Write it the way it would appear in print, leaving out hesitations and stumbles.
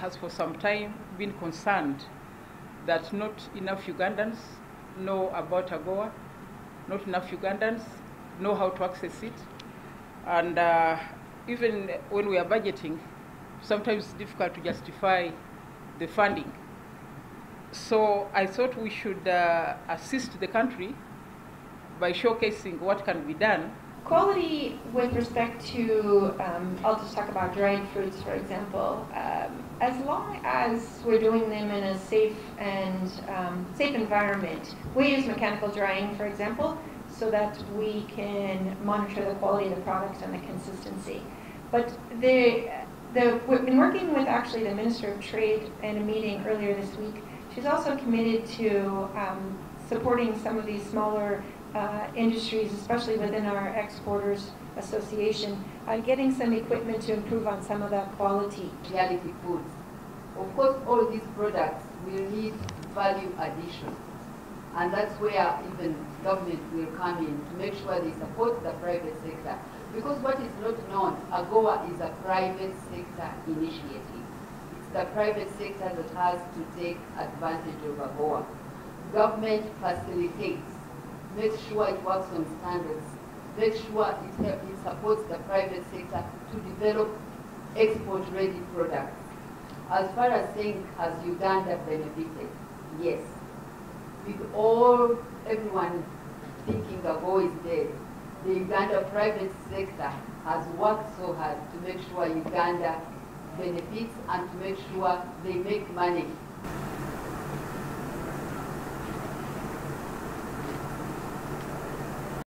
has for some time been concerned that not enough Ugandans know about AGOA, not enough Ugandans know how to access it, and even when we are budgeting, sometimes it's difficult to justify the funding. So I thought we should assist the country by showcasing what can be done. Quality with respect to, I'll just talk about dried fruits, for example. As long as we're doing them in a safe and safe environment, we use mechanical drying, for example, so that we can monitor the quality of the products and the consistency. But we've been working with actually the Minister of Trade in a meeting earlier this week. She's also committed to supporting some of these smaller industries, especially within our Exporters Association, getting some equipment to improve on some of that quality. Reality foods. Of course, all these products will need value addition. And that's where even government will come in to make sure they support the private sector. Because what is not known, AGOA is a private sector initiative. It's the private sector that has to take advantage of AGOA. Government facilitates, makes sure it works on standards, makes sure it supports the private sector to develop export-ready products. As far as saying, has Uganda benefited? Yes. With everyone thinking AGOA is dead, the Uganda private sector has worked so hard to make sure Uganda benefits and to make sure they make money.